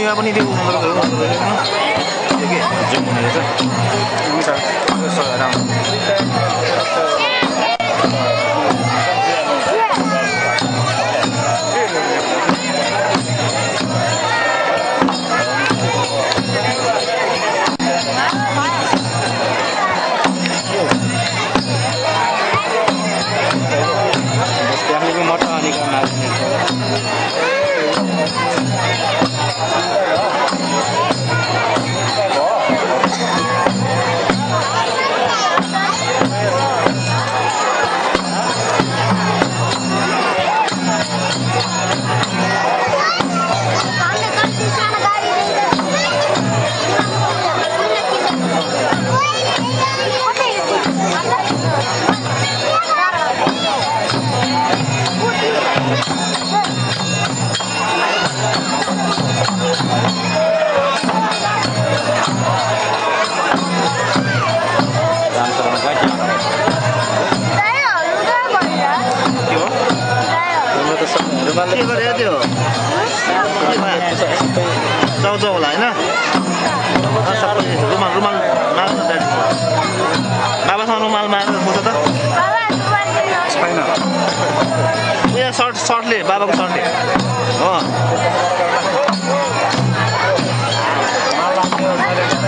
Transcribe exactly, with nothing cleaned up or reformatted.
भुइँमा पनि त्यो के जमुनी रहेछ हुन्छ यसो राम्रो के गरे त्यो चाउचाउ होला होइन सबै रुमाल रुमाल माग्नु त बाबासँग रुमाल मागेर बुझ त छैन उयो सर्ट सर्टले बाबाको सर्टले हो